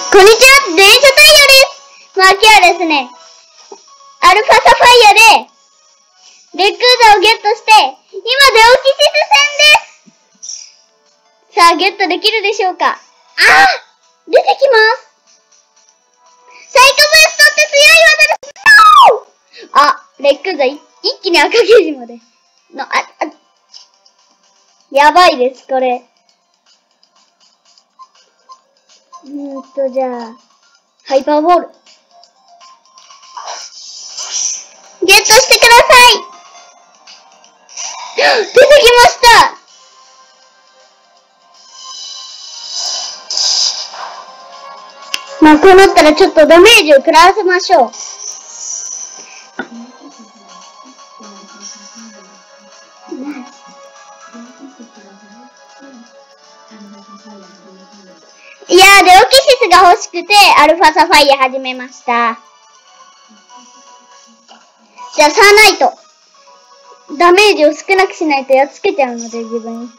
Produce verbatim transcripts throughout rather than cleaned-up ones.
こんにちは、電車太陽です。まあ今日はですね、アルファサファイアで、レックーザをゲットして、今デオキシス戦です。さあ、ゲットできるでしょうか。あー出てきます。サイコブーストって強い技です。あ、レックーザ一気に赤ゲージまで。の、あ、あ、やばいです、これ。うーんと、じゃあ、ハイパーボール。ゲットしてください。出てきました。まあ、こうなったらちょっとダメージを食らわせましょう。いやー、デオキシスが欲しくて、アルファサファイア始めました。じゃあ、サーナイト。ダメージを少なくしないとやっつけちゃうので、自分。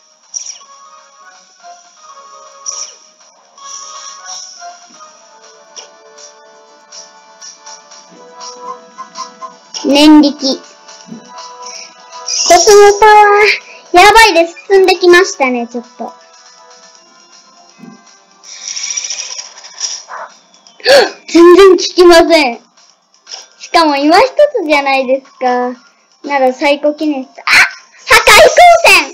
念力。コスモパワー。やばいです。進んできましたね、ちょっと。全然効きません。しかも今一つじゃないですか。ならサイコキネス。あ！破壊光線！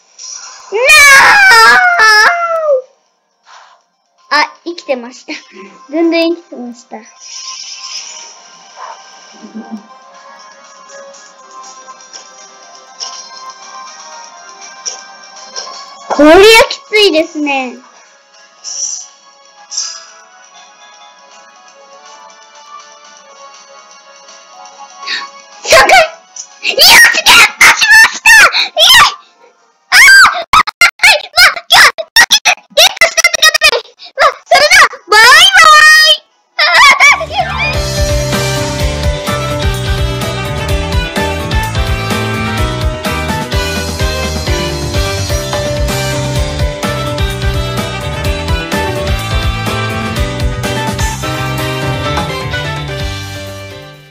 なー！あ、生きてました。全然生きてました。こりゃきついですね。